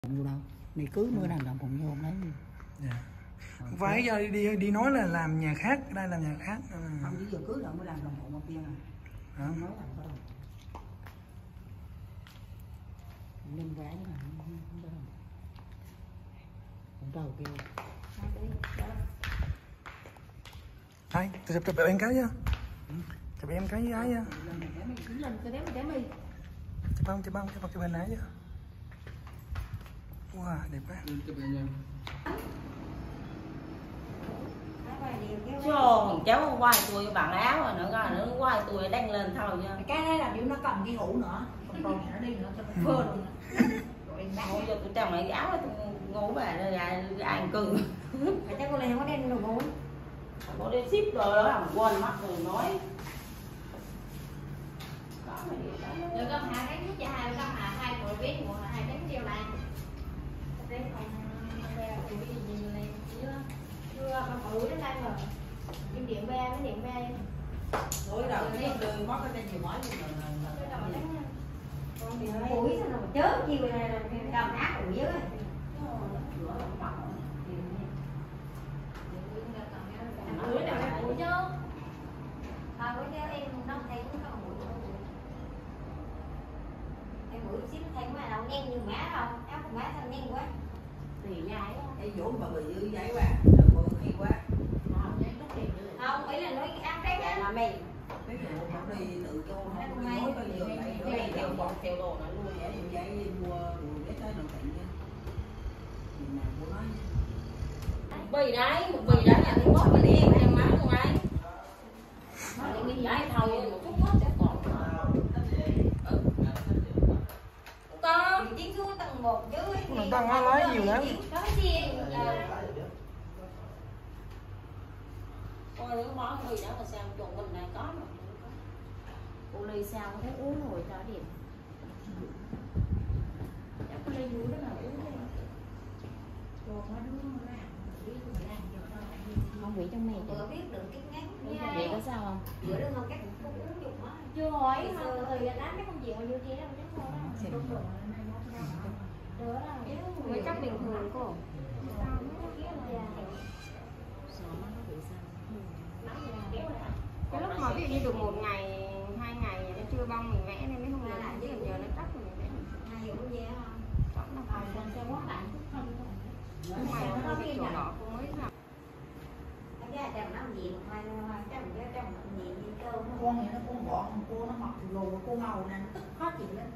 Vô đâu đi cưới mới làm đồng phụng vô lấy. Dạ. Không phải giờ đi nói là làm nhà khác, đây là nhà khác. Không chỉ giờ cưới rồi mới làm đồng phụng một kia à. Không nói làm có đâu. Nên vẽ là không có đâu. Cũng đầu kêu. Đây, chụp em cái nha. Chụp em cái với ái nha. Chụp hình nãy chứ. Wow, đẹp quá. Trời, cháu quay tôi bằng áo rồi nữa quay tôi đăng lên thôi nha. Cái này là kiểu nó cầm cái hũ nữa, còn nó đi nữa cho nó phơ luôn. Ngủ cho tôi trong lại cái áo tôi ngủ bà rồi ai ăn cưng. Phải chắc cô này không có đem đồ ngủ. Cô đem ship rồi đó làm quên mất rồi nói. Được con hạ cái nước cho hai con hạ hai người biết một hai cái chiều này. Đây còn chưa con thử đến đây rồi. Kim điện be với điện be. Đối đầu cái đường mất cái nhiều mỏi Ủi sao mà chớ chiều này là cầm ác ủi dưới. Ủi nào là ủi chứ. Ủi chứ em không thấy cũng không ủi. Em ủi xíu thấy mà đâu nhanh như má đâu. Áo của má sao nhanh quá. Thì dài quá. Cái vốn mà bị dữ giấy quá, bự hay quá. Không, ý là nói áo cái á. là mày. Cái vụ nó đi tự cho nó không nói bây giờ lại nó đi theo bọn theo đồ nó luôn vậy thì giấy mua đồ cái tới đồng tiền nha. Thì nào của nó. Bì đấy, một bì đấy là tôi bóp mà đi em má luôn ấy. Đấy thôi một chút hết sẽ còn. Có tiến xuống tầng 1 dưới Nó tăng nó lấy nhiều lắm. nó mới chia Ôi đứa món bì đó là sao chuột mình này có mà. cô ly sao có thấy uống rồi cho điểm. Chắc cô ly vui đó là uống đi. Chuột nó đúng ra. Không bị trong mày Vừa biết được cái ngắn vậy có sao không? giữa đứa không các cũng uống dùng á. Chưa hỏi mà từ từ ra tám cái công chuyện bao nhiêu chia đâu chứ thôi đó. Được rồi. Mới chắc bình thường cô. Cái lúc mà ví dụ như được 1 ngày, 2 ngày nó chưa bong mình vẽ nên mới không làm chứ giờ nó cắt mình vẽ. Hai dụng về không? Chọn nó phải Cho quá bạn chút thân thôi. nhưng mà nó bị chỗ đỏ cũng mới làm. Cái chồng nó gì một hai chồng gì như cơm. Con này nó con gọn, cô nó mặc lù, cô màu nè, nó tức khó chịu lắm.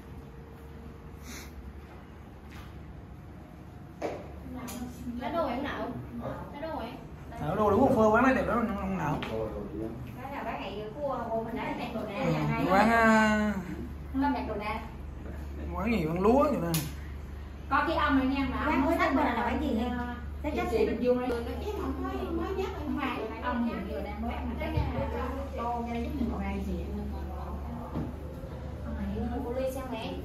Nó đồ em nào? Nó đồ em. Ở đồ đúng một phơ quán này đẹp lắm không nào. Cái nào bán ngày cua cô mình đã đặt đồ nè. Quán Không đặt đồ nè. quán gì quán lúa vậy nè. Có cái âm này nha mà âm mới sách là bán gì nè. Cái chất gì bình dương này. Nó chứ không mới nhắc không phải. Âm hiện giờ đang bán mà cái tô cho giúp mình một ngày gì. Cô ly sao mẹ?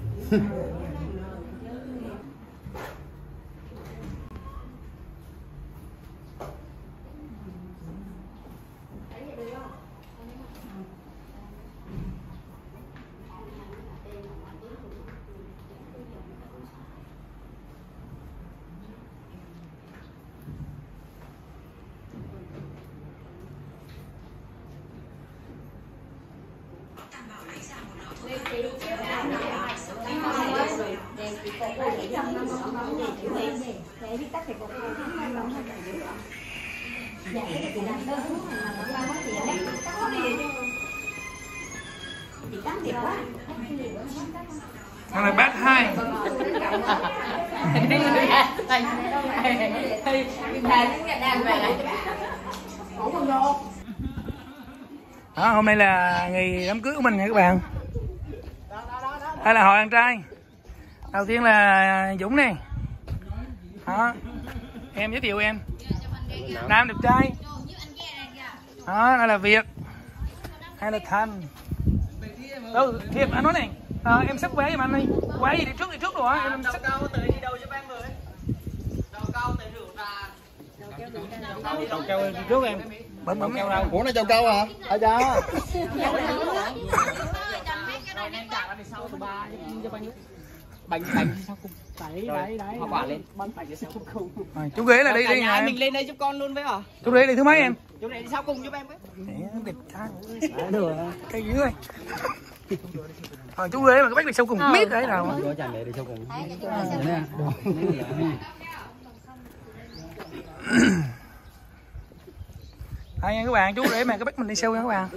Để biết tắt thì cô dạ cái chị làm đơn thuốc là nó ba mất tiền đấy tắt nó đi chị tắt tiền quá Thằng này bác 2. Đó, hôm nay là ngày đám cưới của mình nha các bạn. Đây là hội anh trai. Đầu tiên là Dũng này. Đó. Em giới thiệu em. Nam đẹp trai. Đó, đây là Việt. Hay là Thành. Đâu, Thiệp anh nói này. Em sắp vé giùm anh đi. Vé gì đi trước rồi á. Em sắp cao tới đi đâu cho em với. Đầu cao tới rượu trà. đầu keo đi trước em. Bấm bấm keo đâu. Ủa này chào cao hả? À dạ. Rồi em trả lại sau từ 3 cho bánh nước. Bánh sau cùng. Đấy. Hoa quả lên. Rồi, chú ghế là đi đi nhà nè. mình lên đây giúp con luôn với hả? Chú ghế đi thứ mấy em? Chú này đi sau cùng giúp em với. Đẹp trai. Cây dưới ơi. Rồi chú ghế mà các bác đi sau cùng biết đấy nào. Có chàng để đi sau cùng. Đây nha các bạn, chú để mà các bác mình đi sau nha các bạn.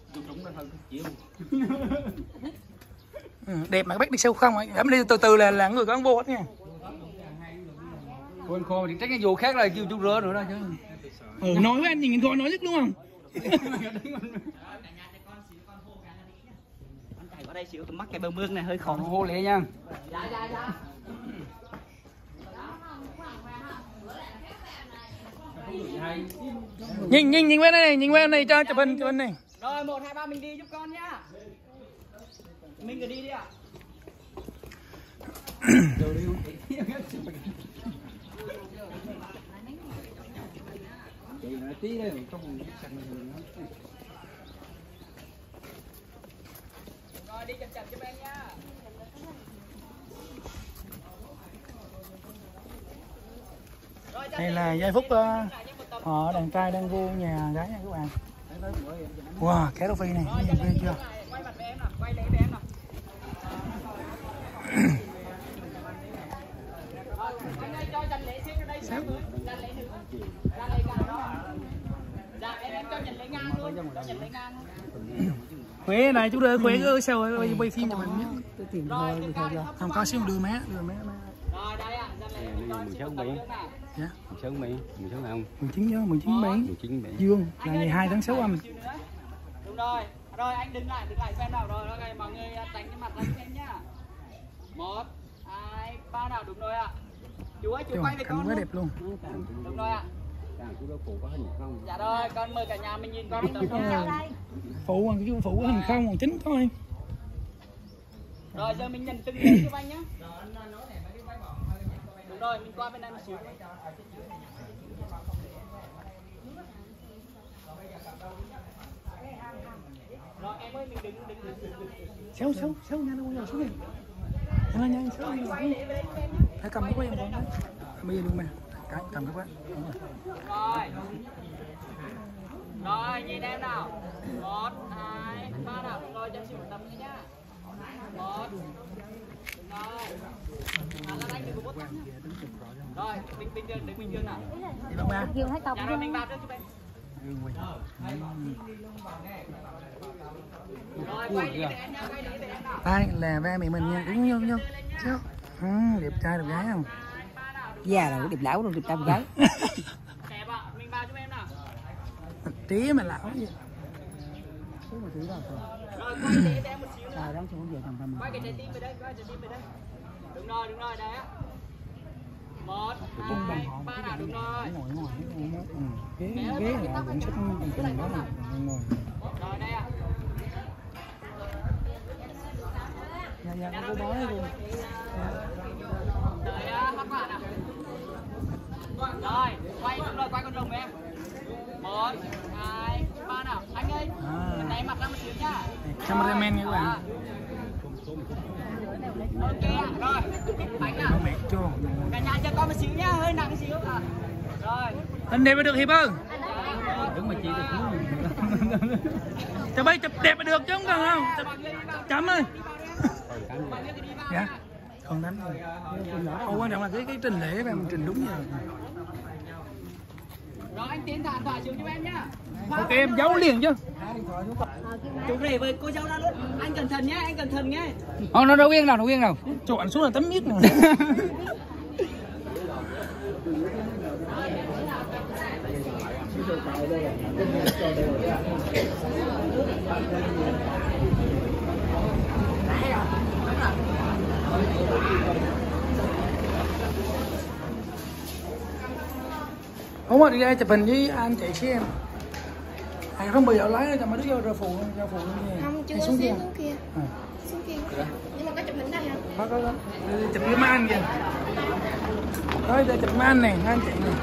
Đẹp mà các bác đi sau không ạ? Đi từ từ là người có ăn vô hết nha. Con khô thì trách cái dù khác là kêu chú rửa nữa đó chứ. Nói với anh nhìn con nói nhất đúng không? Ở đây xíu mắc cái bờ mương này hơi khó hô lẹ nha. Nhìn qua đây này, nhìn qua đây cho chụp hình này. Rồi 1 2 3 mình đi giúp con nhá. Mình cứ đi đi ạ. Rồi đi chậm chậm cho em nha. Đây là giây phút họ đàn trai đang vô nhà gái nha các bạn. Wow, cá rô phi này, nhìn ghê chưa? Quay mặt với em nào, quay lấy với em nào. Anh ơi cho dành lễ xin ở đây sáng mới. Dành lễ nữa. Dành lễ ngang đó. Dạ em cho dành lễ ngang luôn, cho dành lễ ngang luôn. Khỏe này chú ơi, khỏe ơi sao rồi quay phim cho mình nhé. Không có xíu đưa má. Rồi đây ạ, dành lễ mình con xin tập trước nào. Dạ. 16 không? 19 Mỹ. Dương là ngày 2 tháng 6 âm. Đúng rồi. Rồi anh đứng lại xem nào rồi. Rồi mọi người tránh cái mặt ra xem nhá. 1 2 3 nào đúng rồi ạ. Chú ơi, chú quay về con quá đẹp luôn. Đúng rồi ạ. Dạ rồi, con mời cả nhà mình nhìn con được không? Phụ có hình không, còn chính thôi. Rồi giờ mình nhận từng giấy giúp anh nhá. Đúng rồi, mình qua bên đây một xíu. Rồi em ơi, mình đứng. Xéo nha, đâu xuống đi. Nhanh xéo đi. Hãy cầm cái của em con đấy. Bây giờ luôn mà. Cái cầm cái quá. Rồi, nhìn em nào. 1 2 3 nào. Rồi cho chị một tấm nhá. 1 rồi. Là anh đừng có bút tắt nhá. Rồi, bình thường nào. Dạ rồi mình vào trước cho em. Rồi quay đi em nha, quay đi em nào. Đây là ba mẹ mình nha, đúng nhau. Sao? Đẹp trai đẹp gái không? Già rồi, đẹp lão rồi, đẹp trai đẹp gái. Đẹp ạ, mình vào cho em nào. Tí mà lão gì. Rồi quay đi em một xíu nữa. Quay cái trái tim về đây, Đúng rồi, đấy á. 1 2 3 nào, đúng rồi. Ghế là cũng thích mình đó nè. Rồi đây ạ. Dạ cô nói luôn. Đợi phát quả nào. Rồi, quay đúng rồi, quay con rồng em. 1 2 3 nào. Anh ơi, mình đẩy mặt ra một xíu nhá. Cameraman nha các bạn. Ok ạ, rồi. Bánh nào. Cả nhà cho con một xíu nhá, hơi nặng xíu à. Rồi. Anh đẹp được Hiệp ơi. Đứng mà chị được. Chụp bay chụp đẹp được chứ không cần không? Chấm ơi. Dạ. Còn đánh rồi. Không quan trọng là cái trình lễ và mình trình đúng giờ. Rồi anh Tiến thả xuống cho em nhá. Ok em giấu liền chứ. Chú rể với cô dâu ra luôn. Anh cẩn thận nhá, anh cẩn thận nhá. Nó đâu yên nào. Chỗ anh xuống là tấm miết này. Không mà đi ra chụp hình với anh chạy xe em. Anh không bao giờ lái cho mấy đứa vô ra phụ như không chưa xuống kia. kia. Xuống kia. Nhưng mà có chụp hình đây hả? Có. Chụp với mấy anh kìa. Thôi để chụp mấy anh này, mấy anh chị này.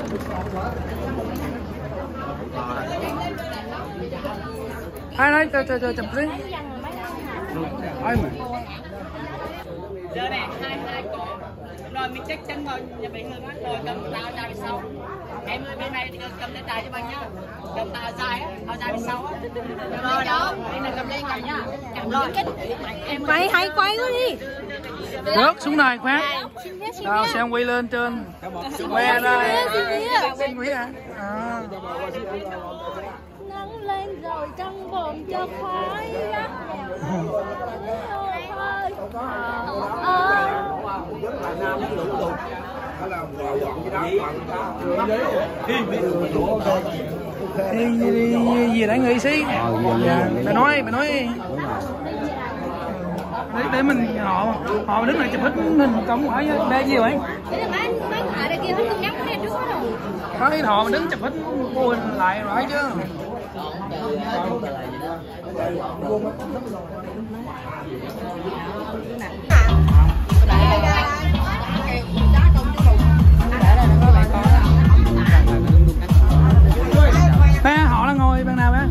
Ai cho chụp đi. Ai mà. Giờ này hai con Rồi mình check chân vào nhà bị Hương á, rồi cầm tao ra phía sau. Em ơi bên này cầm lên đài cho bạn nhá. Cầm tao dài á, tao dài phía sau á. Rồi đó, đây là cầm lên cả nhá. Rồi. Em Quay hay quay quá đi. Rớt xuống này khoát. Tao sẽ quay lên trên. Que ra. Xin quý hả? À. Nắng lên rồi trong bồn cho khói lắc Gì đã nghĩ xí. Bà nói để mình họ đứng lại chụp hết hình cộng hỏi đây gì vậy? Nói họ đứng chụp hết cô hình lại rồi chứ. Ba họ là ngồi bên nào ba?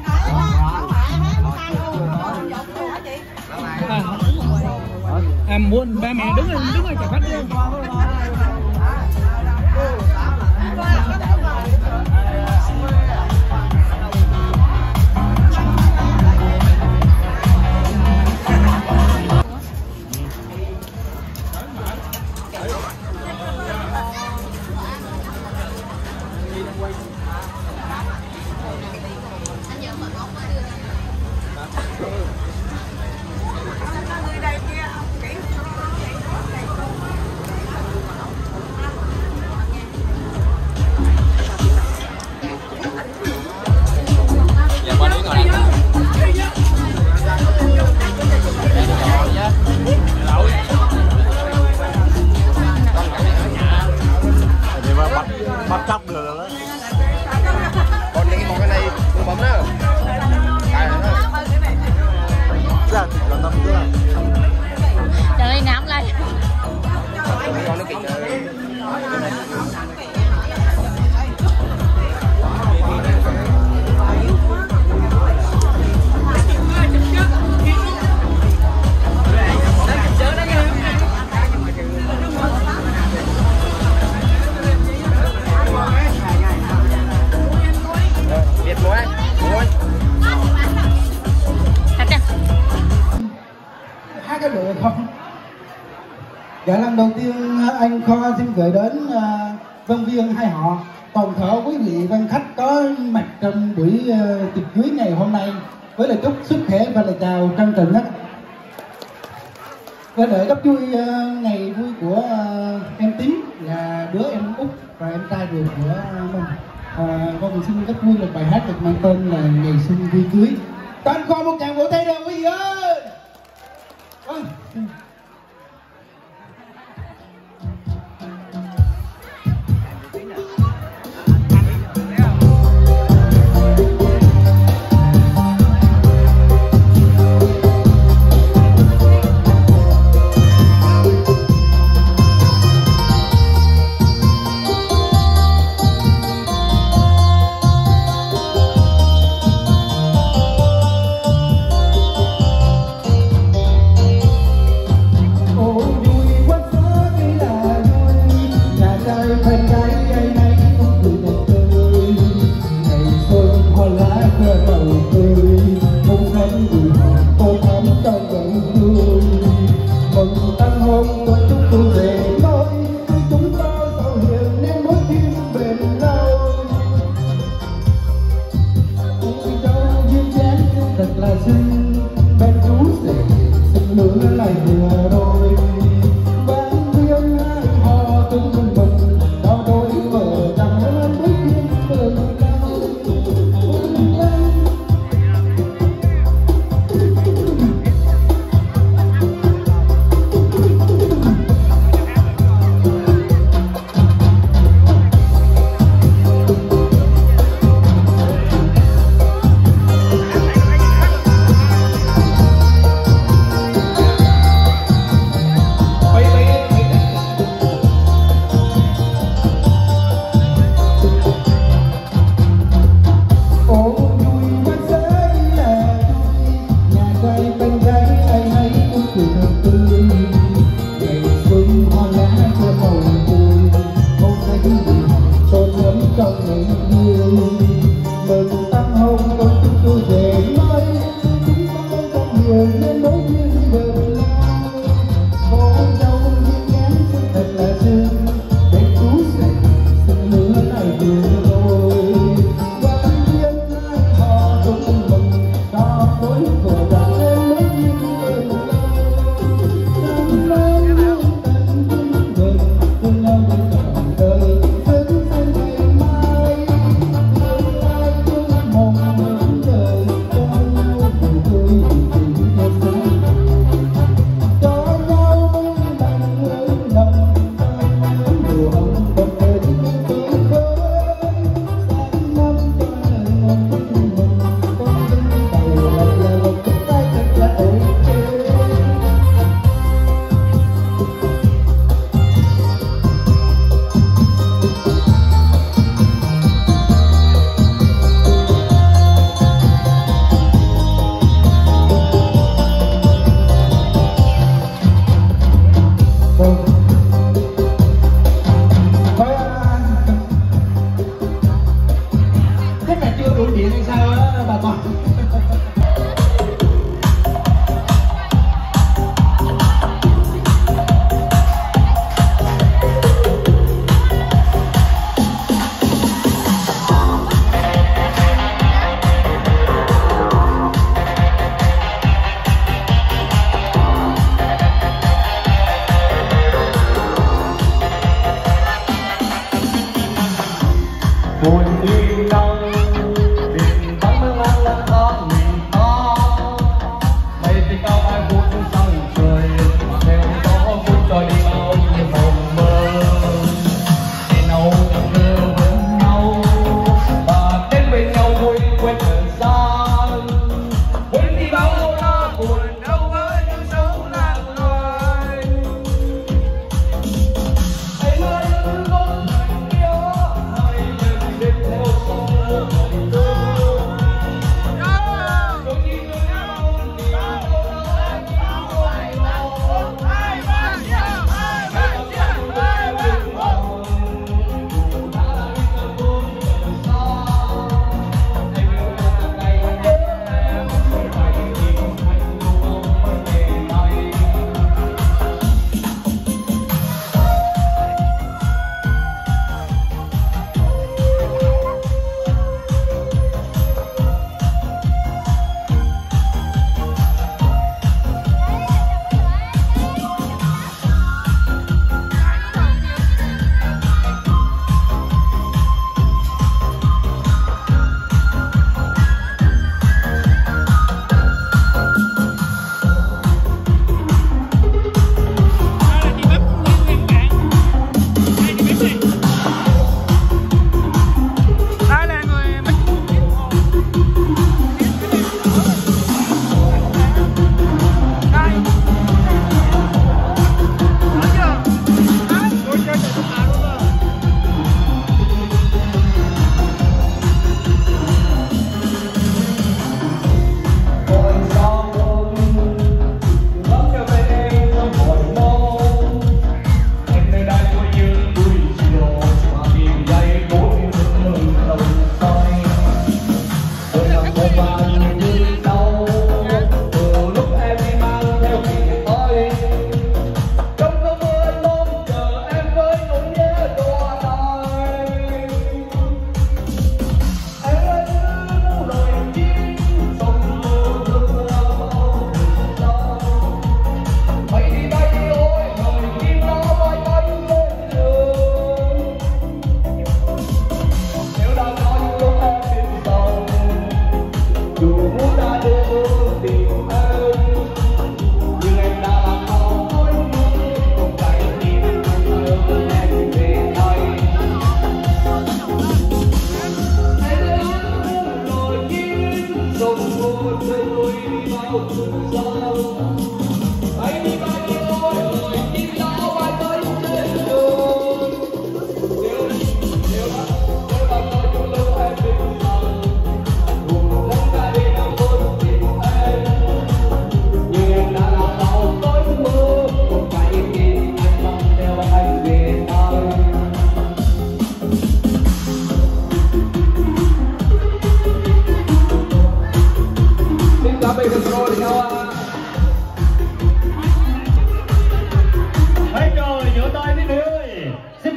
À muốn ba mẹ đứng lên chụp hết luôn. Bắt chóc được rồi đấy. Còn những cái này tôi bấm đó. Cái này đó. Dạ, còn tâm nữa. Trời ơi, nắm lại. Con nó kịch rồi. Hát cái được không? Dạ lần đầu tiên anh Kho xin gửi đến vân viên hai họ, toàn thể quý vị quan khách có mặt trong buổi tiệc cưới ngày hôm nay với lời chúc sức khỏe và lời chào trân trọng nhất. Và để đắp vui ngày vui của em Tím là đứa em út và em trai ruột của mình. Con xin rất vui là bài hát được mang tên là Ngày Xuân Vui Cưới. Toàn Kho một tràng vỗ tay đâu quý vị ơi. Vâng.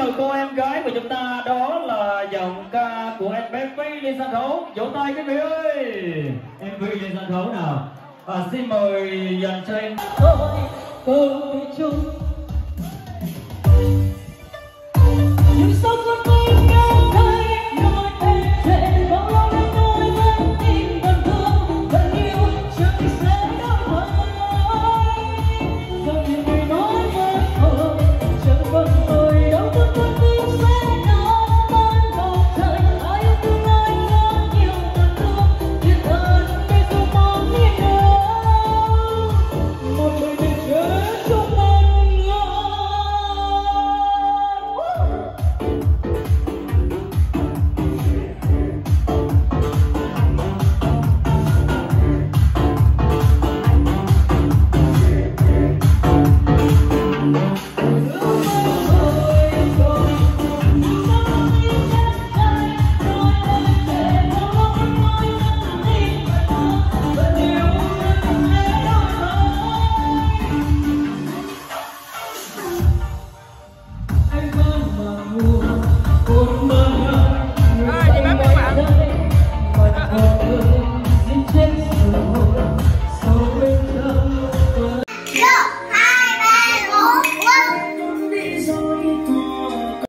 cô em gái của chúng ta, đó là giọng ca của em bé Phi lên sân khấu. Vỗ tay quý vị ơi. Em Phi lên sân khấu nào. Xin mời dành cho em. Cô chung